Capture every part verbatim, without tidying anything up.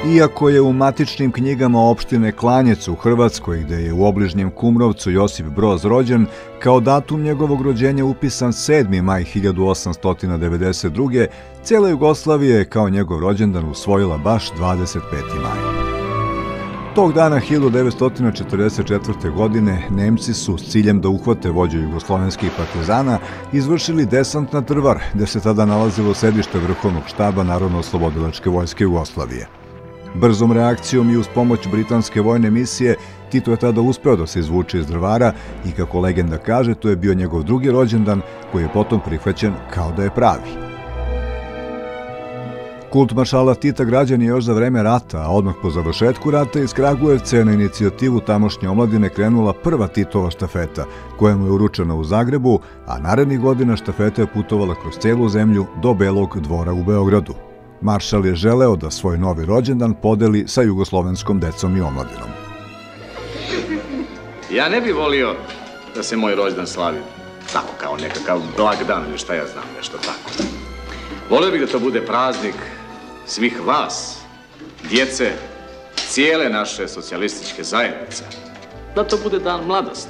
Iako je u matičnim knjigama opštine Klanjec u Hrvatskoj, gde je u obližnjem Kumrovcu Josip Broz rođen, kao datum njegovog rođenja upisan sedmi maj hiljadu osamsto devedeset druge. cijela Jugoslavija je kao njegov rođendan usvojila baš dvadeset peti maj. Tog dana hiljadu devetsto četrdeset četvrte. godine Nemci su s ciljem da uhvate vođu jugoslovenskih partizana izvršili desant na Drvar, gde se tada nalazilo sedište vrhovnog štaba Narodno-oslobodilačke vojske Jugoslavije. Brzom reakcijom i uz pomoć britanske vojne misije Tito je tada uspeo da se izvuče iz Drvara i, kako legenda kaže, to je bio njegov drugi rođendan koji je potom prihvaćen kao da je pravi. Kult maršala Tita građen je još za vreme rata, a odmah po završetku rata iz Kragujevca je na inicijativu tamošnje omladine krenula prva Titova štafeta, koja mu je uručena u Zagrebu, a narednih godina štafeta je putovala kroz celu zemlju do Belog dvora u Beogradu. Maršal je želeo da svoj novi rođendan podeli sa jugoslovenskom decom i omladinom. Ja ne bih volio da se moj rođendan slavi tako kao nekakav blagdan ili šta ja znam, nešto tako. Volio bih da to bude praznik svih vas, djece, cijele naše socijalističke zajednice. Da to bude dan mladosti.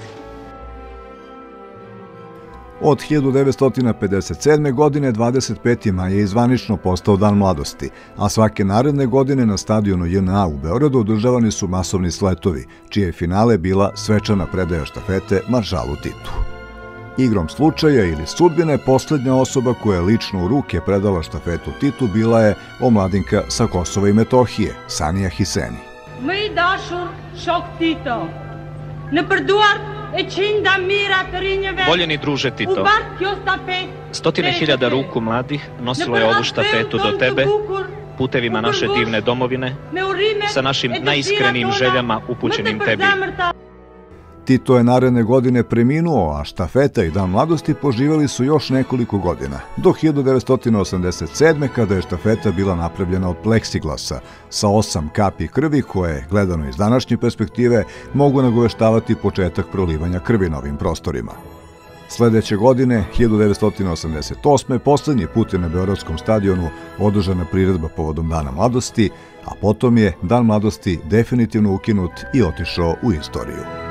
Od hiljadu devetsto pedeset sedme. godine dvadeset peti maj je zvanično postao Dan mladosti, a svake naredne godine na stadionu J N A u Beogradu održavani su masovni sletovi, čije je finale bila svečana predaja štafete maršalu Titu. Igrom slučaja ili sudbine, poslednja osoba koja je lično u ruke predala štafetu Titu bila je omladinka sa Kosova i Metohije, Sanija Hiseni. Më i dashur shok Tito, në përduar e qinda mira të rinjeve. Voljeni druže Tito, stotine hiljada ruku mladih nosilo je ovu štafetu do tebe, putevima naše divne domovine, sa našim najiskrenijim željama upućenim tebi. Tito je naredne godine preminuo, a štafeta i Dan mladosti poživjeli su još nekoliko godina, do hiljadu devetsto osamdeset sedme. kada je štafeta bila napravljena od pleksiglasa, sa osam kapi krvi koje, gledano iz današnje perspektive, mogu nagoveštavati početak prolivanja krvi na ovim prostorima. Sledeće godine, hiljadu devetsto osamdeset osme. poslednji put je na Beogradskom stadionu održana priredba povodom Dana mladosti, a potom je Dan mladosti definitivno ukinut i otišao u istoriju.